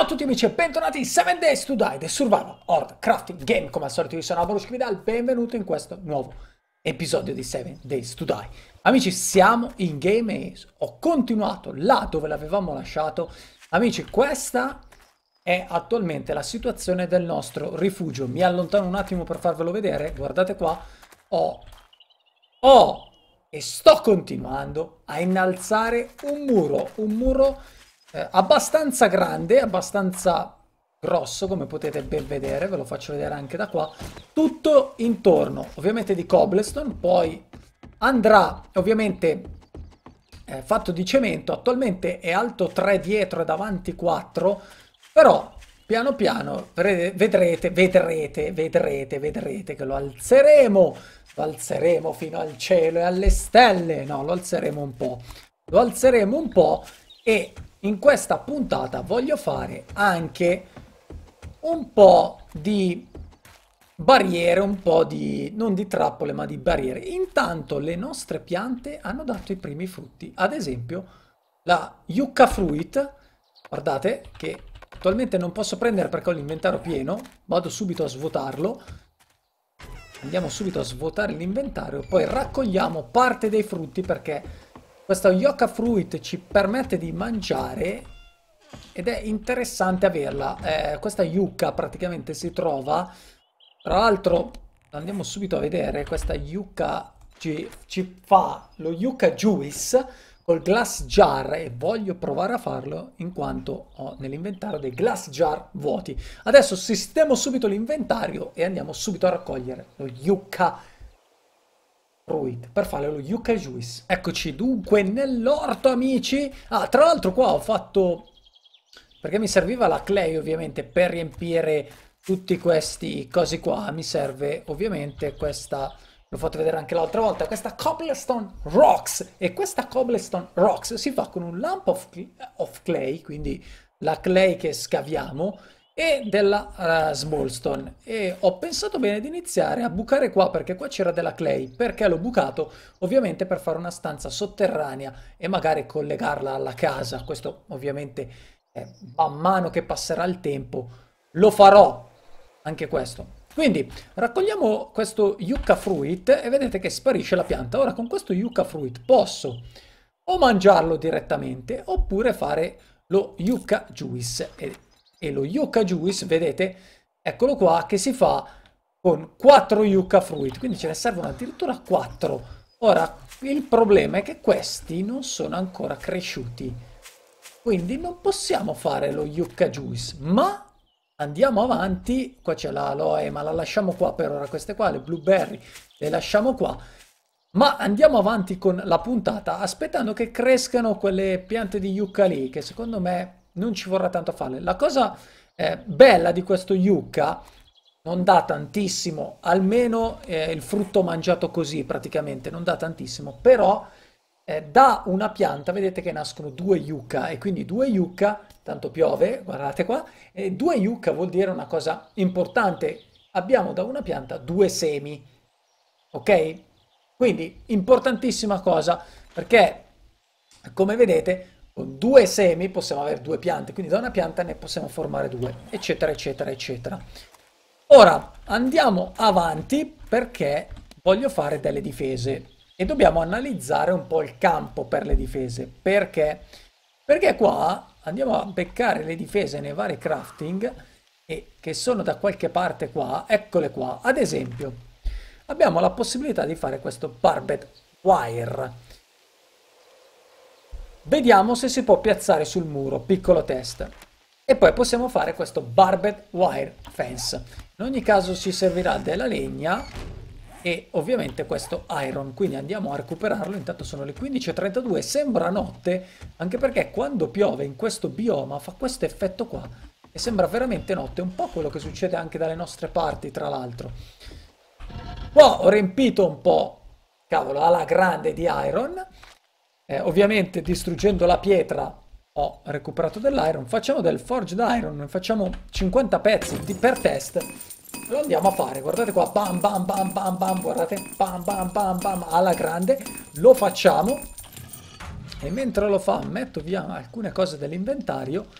Ciao a tutti amici e bentornati in 7 Days to Die, The Survival Horde Crafting Game. Come al solito io sono Alvaro Scrividal, benvenuto in questo nuovo episodio di 7 Days to Die. Amici, siamo in game e ho continuato là dove l'avevamo lasciato. Amici, questa è attualmente la situazione del nostro rifugio. Mi allontano un attimo per farvelo vedere, guardate qua. E sto continuando a innalzare un muro abbastanza grande, abbastanza grosso, come potete ben vedere, ve lo faccio vedere anche da qua, tutto intorno, ovviamente di cobblestone, poi andrà ovviamente fatto di cemento, attualmente è alto 3 dietro e davanti 4, però piano piano vedrete che lo alzeremo fino al cielo e alle stelle, no, lo alzeremo un po' e in questa puntata voglio fare anche un po' di barriere, un po' di, non di trappole, ma di barriere. Intanto le nostre piante hanno dato i primi frutti, ad esempio la yucca fruit, guardate che attualmente non posso prendere perché ho l'inventario pieno, vado subito a svuotarlo. Andiamo subito a svuotare l'inventario, poi raccogliamo parte dei frutti perché questa yucca fruit ci permette di mangiare ed è interessante averla. Questa yucca praticamente si trova, tra l'altro andiamo subito a vedere, questa yucca ci fa lo yucca juice col glass jar e voglio provare a farlo in quanto ho nell'inventario dei glass jar vuoti. Adesso sistemo subito l'inventario e andiamo subito a raccogliere lo yucca fruit per fare lo yucca juice. Eccoci dunque nell'orto, amici. Ah, tra l'altro qua ho fatto, perché mi serviva la clay ovviamente per riempire tutti questi cosi qua, mi serve ovviamente questa, l'ho fatto vedere anche l'altra volta, questa cobblestone rocks, e questa cobblestone rocks si fa con un lump of clay, quindi la clay che scaviamo, e della smallstone. E ho pensato bene di iniziare a bucare qua perché qua c'era della clay. Perché l'ho bucato? Ovviamente per fare una stanza sotterranea e magari collegarla alla casa. Questo ovviamente man mano che passerà il tempo lo farò anche questo. Quindi raccogliamo questo yucca fruit e vedete che sparisce la pianta. Ora con questo yucca fruit posso o mangiarlo direttamente oppure fare lo yucca juice. E lo yucca juice, vedete, eccolo qua, che si fa con 4 yucca fruit, quindi ce ne servono addirittura 4. Ora, il problema è che questi non sono ancora cresciuti, quindi non possiamo fare lo yucca juice, ma andiamo avanti. Qua c'è la aloe, ma la lasciamo qua per ora, queste qua, le blueberry, le lasciamo qua. Ma andiamo avanti con la puntata, aspettando che crescano quelle piante di yucca lì, che secondo me non ci vorrà tanto a farle. La cosa bella di questo yucca, non dà tantissimo, almeno il frutto mangiato così praticamente, non dà tantissimo, però da una pianta vedete che nascono 2 yucca, e quindi 2 yucca, tanto piove, guardate qua, e 2 yucca vuol dire una cosa importante, abbiamo da una pianta 2 semi, ok? Quindi importantissima cosa, perché come vedete con 2 semi possiamo avere 2 piante, quindi da una pianta ne possiamo formare 2, eccetera, eccetera, eccetera. Ora andiamo avanti perché voglio fare delle difese e dobbiamo analizzare un po' il campo per le difese. Perché? Perché qua andiamo a beccare le difese nei vari crafting e che sono da qualche parte qua, eccole qua. Ad esempio, abbiamo la possibilità di fare questo barbed wire. Vediamo se si può piazzare sul muro, piccolo test. E poi possiamo fare questo barbed wire fence. In ogni caso ci servirà della legna e ovviamente questo iron. Quindi andiamo a recuperarlo. Intanto sono le 15:32, sembra notte, anche perché quando piove in questo bioma fa questo effetto qua. E sembra veramente notte, un po' quello che succede anche dalle nostre parti, tra l'altro. Qua ho riempito un po', cavolo, alla grande di iron. Ovviamente distruggendo la pietra ho recuperato dell'iron. Facciamo del forged iron, facciamo 50 pezzi per test. Lo andiamo a fare, guardate qua, bam bam bam bam bam, guardate, bam bam bam bam, alla grande. Lo facciamo e mentre lo fa metto via alcune cose dell'inventario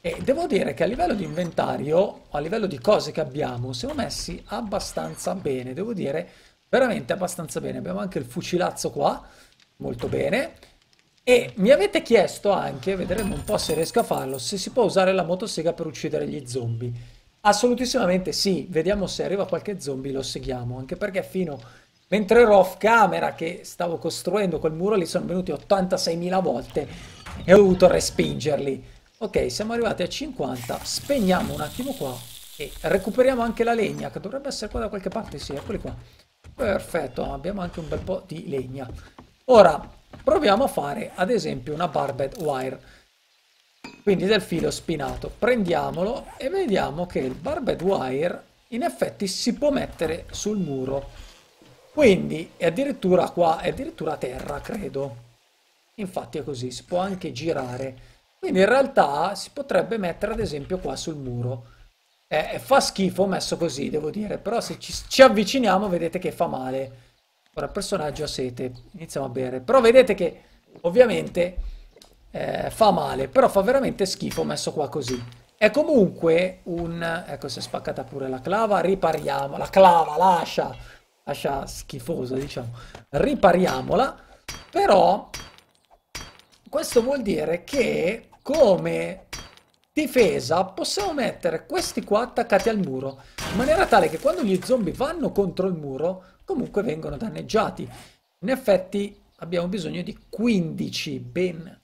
E devo dire che a livello di inventario, a livello di cose che abbiamo, siamo messi abbastanza bene, devo dire veramente abbastanza bene. Abbiamo anche il fucilazzo qua, molto bene. E mi avete chiesto anche, vedremo un po' se riesco a farlo, se si può usare la motosega per uccidere gli zombie. Assolutissimamente sì, vediamo se arriva qualche zombie, lo seguiamo, anche perché fino mentre ero off camera che stavo costruendo quel muro lì sono venuti 86.000 volte e ho dovuto respingerli. Ok, siamo arrivati a 50, spegniamo un attimo qua e recuperiamo anche la legna che dovrebbe essere qua da qualche parte, sì, eccoli qua. Perfetto, abbiamo anche un bel po' di legna. Ora proviamo a fare ad esempio una barbed wire, quindi del filo spinato. Prendiamolo e vediamo che il barbed wire in effetti si può mettere sul muro. Quindi è addirittura qua, è addirittura a terra, credo. Infatti è così, si può anche girare. Quindi in realtà si potrebbe mettere ad esempio qua sul muro. Fa schifo messo così, devo dire, però se ci avviciniamo vedete che fa male. Ora il personaggio ha sete, iniziamo a bere. Però vedete che ovviamente fa male, però fa veramente schifo messo qua così. È comunque un... Ecco, si è spaccata pure la clava, ripariamo. La clava, lascia schifosa, diciamo. Ripariamola, però questo vuol dire che come difesa possiamo mettere questi qua attaccati al muro, in maniera tale che quando gli zombie vanno contro il muro, comunque vengono danneggiati. In effetti abbiamo bisogno di 15, ben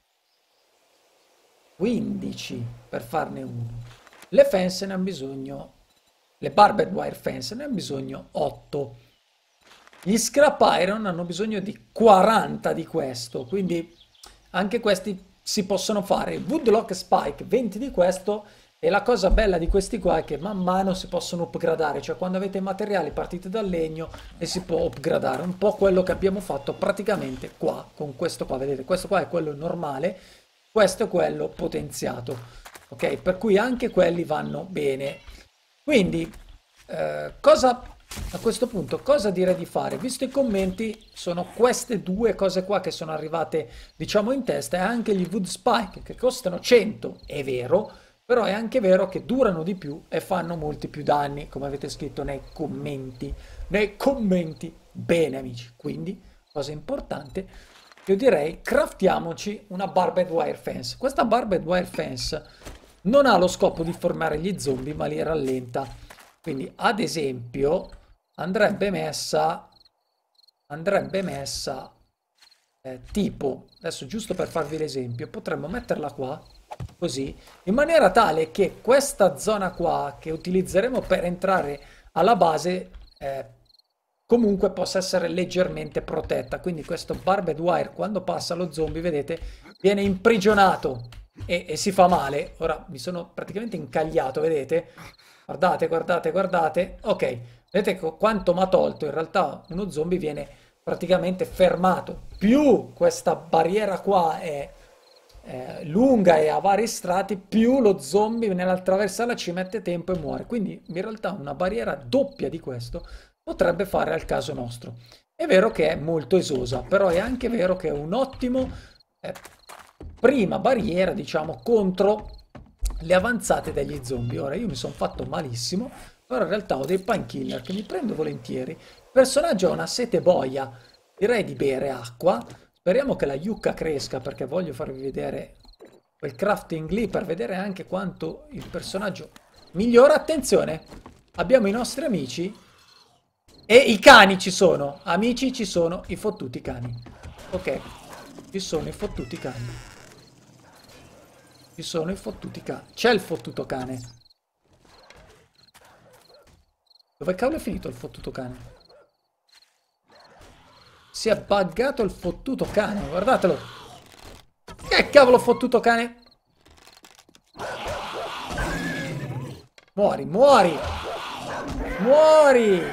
15 per farne uno. Le fence ne hanno bisogno, le barbed wire fence ne hanno bisogno 8. Gli scrap iron hanno bisogno di 40 di questo, quindi anche questi si possono fare. Woodlock spike 20 di questo, e la cosa bella di questi qua è che man mano si possono upgradare, cioè quando avete i materiali partite dal legno e si può upgradare, un po' quello che abbiamo fatto praticamente qua, con questo qua, vedete, questo qua è quello normale, questo è quello potenziato, ok? Per cui anche quelli vanno bene. Quindi, cosa... A questo punto cosa direi di fare? Visto i commenti, sono queste due cose qua che sono arrivate, diciamo, in testa, e anche gli Wood Spike che costano 100, è vero, però è anche vero che durano di più e fanno molti più danni, come avete scritto nei commenti. Nei commenti. Bene, amici, quindi, cosa importante, io direi craftiamoci una barbed wire fence. Questa barbed wire fence non ha lo scopo di formare gli zombie, ma li rallenta. Quindi, ad esempio, andrebbe messa tipo, adesso giusto per farvi l'esempio, potremmo metterla qua, così, in maniera tale che questa zona qua, che utilizzeremo per entrare alla base, comunque possa essere leggermente protetta. Quindi questo barbed wire, quando passa lo zombie, vedete, viene imprigionato e si fa male. Ora mi sono praticamente incagliato, vedete? Guardate, guardate, guardate. Ok, vedete quanto mi ha tolto? In realtà uno zombie viene praticamente fermato. Più questa barriera qua è lunga e ha vari strati, più lo zombie nell'attraversarla ci mette tempo e muore. Quindi in realtà una barriera doppia di questo potrebbe fare al caso nostro. È vero che è molto esosa, però è anche vero che è un ottimo prima barriera, diciamo, contro le avanzate degli zombie. Ora io mi sono fatto malissimo, però in realtà ho dei painkiller che mi prendo volentieri. Il personaggio ha una sete boia, direi di bere acqua. Speriamo che la yucca cresca, perché voglio farvi vedere quel crafting lì per vedere anche quanto il personaggio migliora. Attenzione, abbiamo i nostri amici e i cani ci sono. Amici, ci sono i fottuti cani. Ok, ci sono i fottuti cani. Ci sono i fottuti cani. C'è il fottuto cane. Dove cavolo è finito il fottuto cane? Si è buggato il fottuto cane, guardatelo. Che cavolo fottuto cane? Muori, muori! Muori!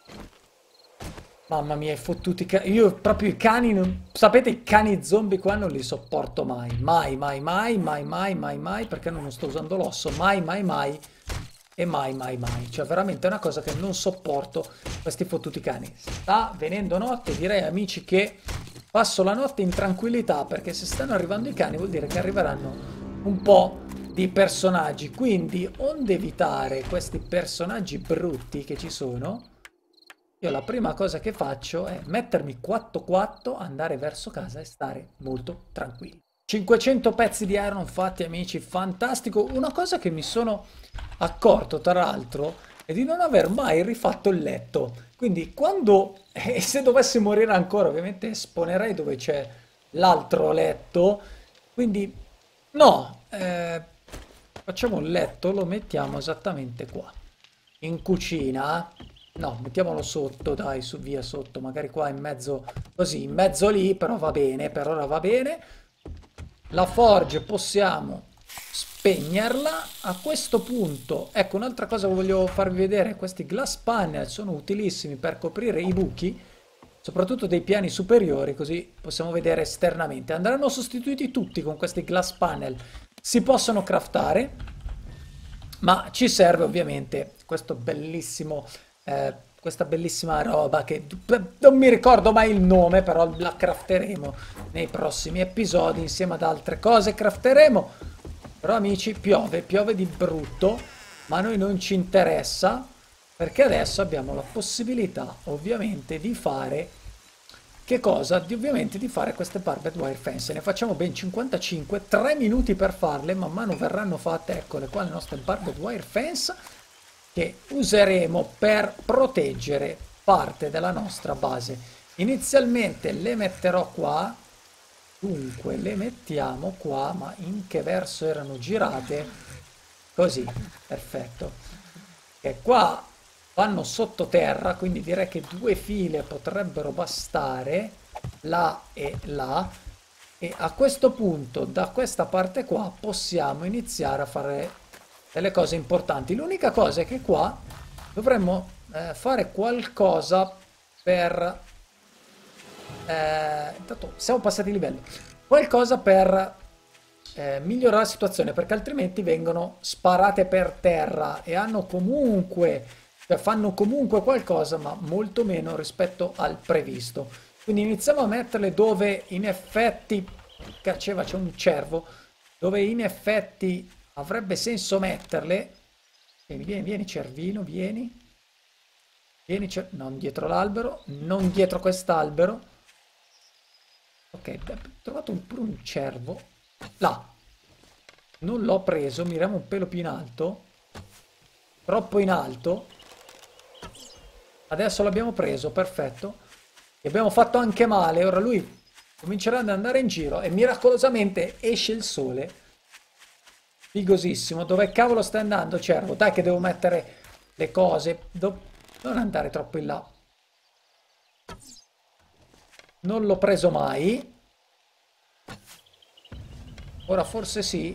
Mamma mia, i fottuti cani. Io proprio i cani non... Sapete, i cani zombie qua non li sopporto mai. Mai, mai, mai, mai, mai, mai, mai, perché non sto usando l'osso. Mai, mai, mai. E mai, mai, mai. Cioè, veramente è una cosa che non sopporto, questi fottuti cani. Sta venendo notte, direi amici che passo la notte in tranquillità, perché se stanno arrivando i cani vuol dire che arriveranno un po' di personaggi, quindi onde evitare questi personaggi brutti che ci sono, io la prima cosa che faccio è mettermi 4-4, andare verso casa e stare molto tranquilli. 500 pezzi di iron fatti, amici, fantastico. Una cosa che mi sono accorto, tra l'altro, è di non aver mai rifatto il letto. Quindi quando, e se dovessi morire ancora, ovviamente esponerei dove c'è l'altro letto. Quindi no, facciamo un letto, lo mettiamo esattamente qua. In cucina. No, mettiamolo sotto, dai, su via sotto, magari qua in mezzo, così, in mezzo lì, però va bene, per ora va bene. La forge possiamo spegnerla. A questo punto, ecco, un'altra cosa che voglio farvi vedere, questi glass panel sono utilissimi per coprire i buchi, soprattutto dei piani superiori, così possiamo vedere esternamente. Andranno sostituiti tutti con questi glass panel. Si possono craftare, ma ci serve ovviamente questo bellissimo, questa bellissima roba che non mi ricordo mai il nome, però la crafteremo nei prossimi episodi insieme ad altre cose. Crafteremo, però amici, piove di brutto, ma a noi non ci interessa perché adesso abbiamo la possibilità ovviamente di fare che cosa? Ovviamente di fare queste barbed wire fence. Ne facciamo ben 55, 3 minuti per farle, man mano verranno fatte, eccole qua le nostre barbed wire fence che useremo per proteggere parte della nostra base. Inizialmente le metterò qua, dunque le mettiamo qua, ma in che verso erano girate? Così, perfetto. E qua vanno sottoterra, quindi direi che 2 file potrebbero bastare, là e là, e a questo punto da questa parte qua possiamo iniziare a fare delle cose importanti. L'unica cosa è che qua dovremmo fare qualcosa per... intanto siamo passati di livello. Qualcosa per migliorare la situazione, perché altrimenti vengono sparate per terra e hanno comunque, cioè fanno comunque qualcosa, ma molto meno rispetto al previsto. Quindi iniziamo a metterle dove in effetti, caceva, c'è un cervo, dove in effetti avrebbe senso metterle. Vieni cervino, vieni. Non dietro l'albero, non dietro quest'albero. Ok, ho trovato pure un cervo. Là. Non l'ho preso, miriamo un pelo più in alto. Troppo in alto. Adesso l'abbiamo preso, perfetto. E abbiamo fatto anche male, ora lui comincerà ad andare in giro e miracolosamente esce il sole. Figosissimo. Dove cavolo stai andando, cervo? Dai che devo mettere le cose. Non andare troppo in là. Non l'ho preso mai. Ora forse sì.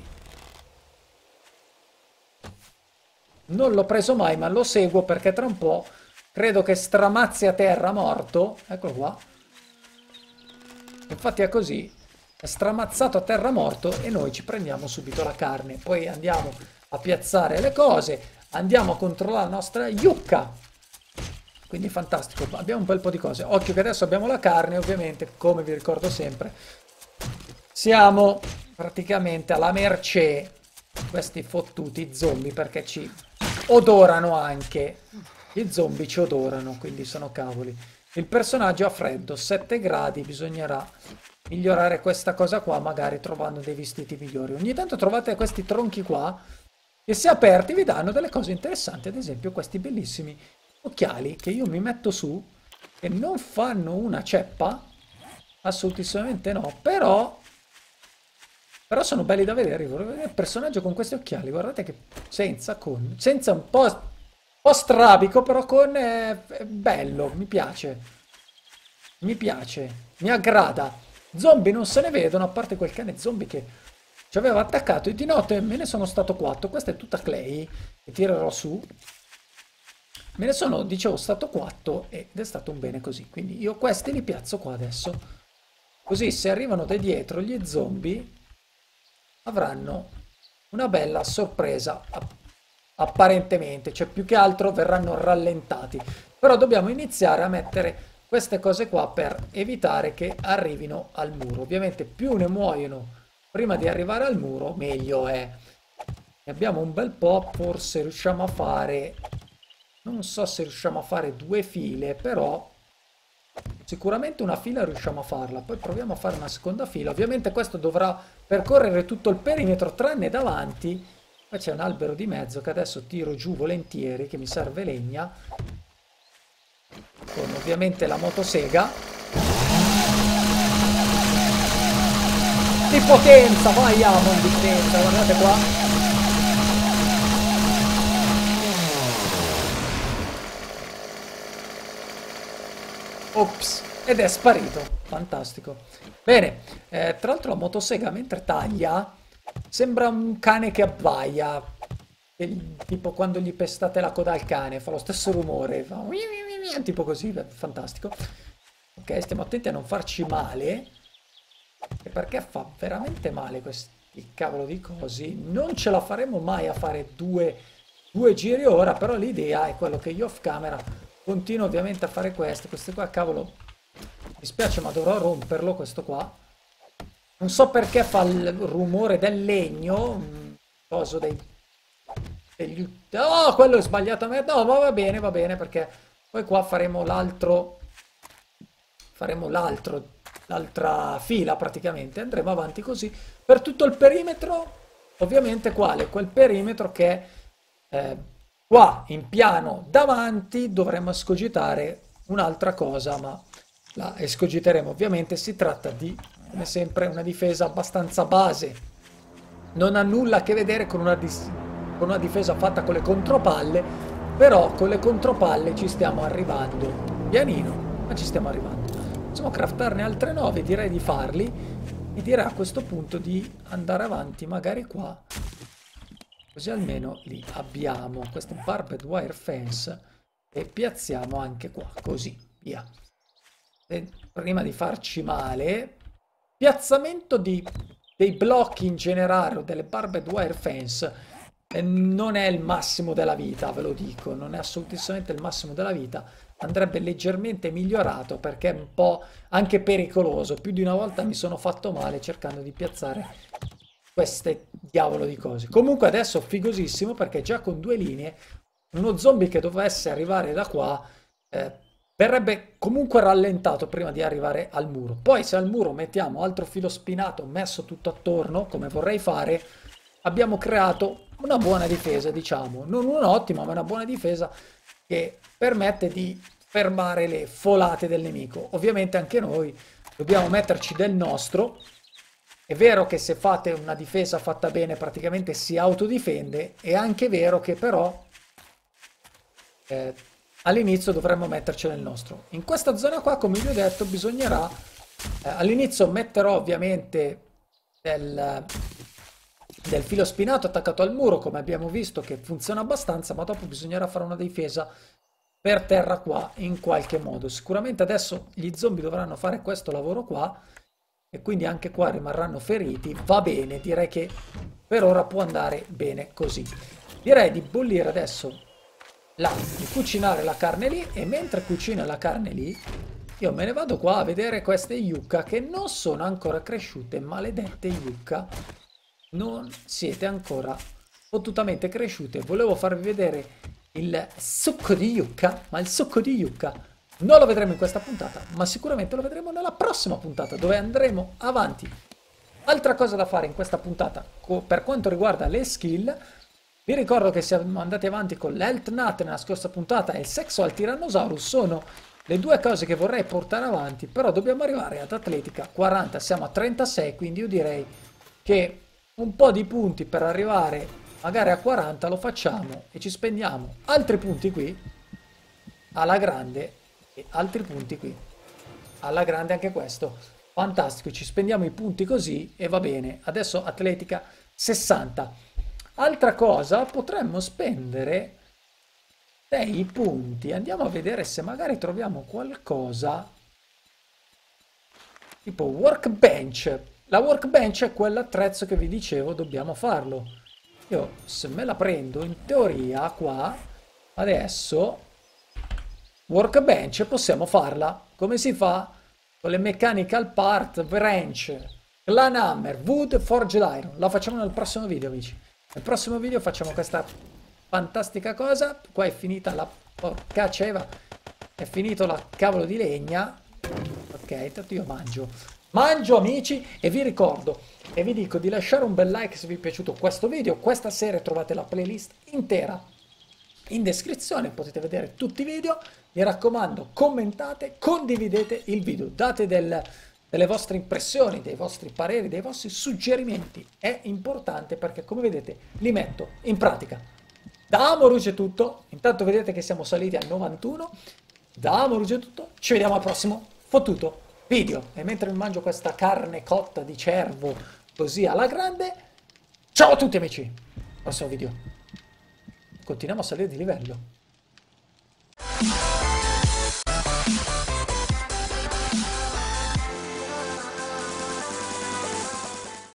Non l'ho preso mai, ma lo seguo perché tra un po' credo che stramazzi a terra morto. Eccolo qua. Infatti è così. È stramazzato a terra morto e noi ci prendiamo subito la carne. Poi andiamo a piazzare le cose. Andiamo a controllare la nostra yucca. Quindi fantastico. Abbiamo un bel po' di cose. Occhio che adesso abbiamo la carne, ovviamente, come vi ricordo sempre. Siamo praticamente alla mercé di questi fottuti zombie perché ci odorano anche. Gli zombie ci odorano, quindi sono cavoli. Il personaggio ha freddo, 7 gradi, bisognerà migliorare questa cosa qua, magari trovando dei vestiti migliori. Ogni tanto trovate questi tronchi qua, che se aperti vi danno delle cose interessanti, ad esempio questi bellissimi occhiali che io mi metto su, che non fanno una ceppa, assolutamente no, però sono belli da vedere. Vorrei vedere il personaggio con questi occhiali, guardate che senza un po' strabico, però con bello, mi piace, mi aggrada. Zombie non se ne vedono, a parte quel cane zombie che ci aveva attaccato e di notte me ne sono stato 4. Questa è tutta clay che tirerò su. Me ne sono, dicevo, stato 4 ed è stato un bene così. Quindi io questi li piazzo qua adesso. Così se arrivano da dietro gli zombie avranno una bella sorpresa apparentemente, cioè più che altro verranno rallentati. Però dobbiamo iniziare a mettere queste cose qua per evitare che arrivino al muro. Ovviamente più ne muoiono prima di arrivare al muro, meglio è. Ne abbiamo un bel po', forse riusciamo a fare, non so se riusciamo a fare due file, però sicuramente una fila riusciamo a farla, poi proviamo a fare una seconda fila. Ovviamente questo dovrà percorrere tutto il perimetro tranne davanti. Poi c'è un albero di mezzo che adesso tiro giù volentieri, che mi serve legna, con ovviamente la motosega. Di potenza, vai Amon di potenza, guardate qua. Ops, ed è sparito. Fantastico. Bene, tra l'altro la motosega mentre taglia sembra un cane che abbaia. Tipo quando gli pestate la coda al cane, fa lo stesso rumore, fa tipo così, fantastico. Ok, stiamo attenti a non farci male, perché fa veramente male questi cavolo di cosi. Non ce la faremo mai a fare due giri ora, però l'idea è quello che io off camera continuo ovviamente a fare queste qua, cavolo, mi spiace ma dovrò romperlo questo qua. Non so perché fa il rumore del legno, coso oh, quello è sbagliato a me, no, ma va bene perché poi qua l'altra fila praticamente, andremo avanti così per tutto il perimetro, ovviamente quale? Quel perimetro che qua in piano davanti dovremmo escogitare un'altra cosa, ma la escogiteremo ovviamente. Si tratta di, come sempre, una difesa abbastanza base, non ha nulla a che vedere con una difesa fatta con le contropalle, però con le contropalle ci stiamo arrivando, pianino, ma ci stiamo arrivando. Possiamo craftarne altre 9, direi di farli, e direi a questo punto di andare avanti magari qua, così almeno li abbiamo queste barbed wire fence e piazziamo anche qua, così, via. E prima di farci male, piazzamento dei blocchi in generale o delle barbed wire fence non è il massimo della vita, ve lo dico, non è assolutamente il massimo della vita, andrebbe leggermente migliorato perché è un po' anche pericoloso. Più di una volta mi sono fatto male cercando di piazzare queste diavolo di cose. Comunque adesso figosissimo perché già con 2 linee uno zombie che dovesse arrivare da qua verrebbe comunque rallentato prima di arrivare al muro. Poi se al muro mettiamo altro filo spinato messo tutto attorno, come vorrei fare, abbiamo creato una buona difesa, diciamo. Non un'ottima, ma una buona difesa che permette di fermare le folate del nemico. Ovviamente anche noi dobbiamo metterci del nostro. È vero che se fate una difesa fatta bene praticamente si autodifende, è anche vero che però all'inizio dovremmo metterci del nostro. In questa zona qua, come vi ho detto, bisognerà all'inizio metterò ovviamente del filo spinato attaccato al muro, come abbiamo visto che funziona abbastanza, ma dopo bisognerà fare una difesa per terra qua in qualche modo. Sicuramente adesso gli zombie dovranno fare questo lavoro qua e quindi anche qua rimarranno feriti. Va bene, direi che per ora può andare bene così. Direi di bollire adesso di cucinare la carne lì, e mentre cucina la carne lì io me ne vado qua a vedere queste yucca che non sono ancora cresciute. Maledette yucca, non siete ancora fottutamente cresciute. Volevo farvi vedere il succo di yucca, ma il succo di yucca non lo vedremo in questa puntata, ma sicuramente lo vedremo nella prossima puntata dove andremo avanti. Altra cosa da fare in questa puntata per quanto riguarda le skill, vi ricordo che siamo andati avanti con l'Health Nut nella scorsa puntata e il Sexual Tyrannosaurus, sono le due cose che vorrei portare avanti, però dobbiamo arrivare ad Atletica 40, siamo a 36, quindi io direi che un po' di punti per arrivare magari a 40 lo facciamo e ci spendiamo altri punti qui alla grande e altri punti qui alla grande, anche questo fantastico, ci spendiamo i punti così e va bene. Adesso Atletica 60. Altra cosa, potremmo spendere dei punti, andiamo a vedere se magari troviamo qualcosa tipo workbench. La workbench è quell'attrezzo che vi dicevo, dobbiamo farlo. Io se me la prendo in teoria qua adesso workbench possiamo farla. Come si fa? Con le mechanical part, wrench, clan hammer, wood, forged iron. La facciamo nel prossimo video, amici. Nel prossimo video facciamo questa fantastica cosa. Qua è finita la porca ceva, è finito la cavolo di legna. Ok, intanto io mangio amici, e vi ricordo e vi dico di lasciare un bel like se vi è piaciuto questo video. Questa sera trovate la playlist intera in descrizione, potete vedere tutti i video. Mi raccomando, commentate, condividete il video, date delle vostre impressioni, dei vostri pareri, dei vostri suggerimenti. È importante perché, come vedete, li metto in pratica. Da Amoruge è tutto, intanto vedete che siamo saliti a 91. Da Amoruge è tutto, ci vediamo al prossimo fottuto video. E mentre mi mangio questa carne cotta di cervo così alla grande, ciao a tutti amici, prossimo video. Continuiamo a salire di livello.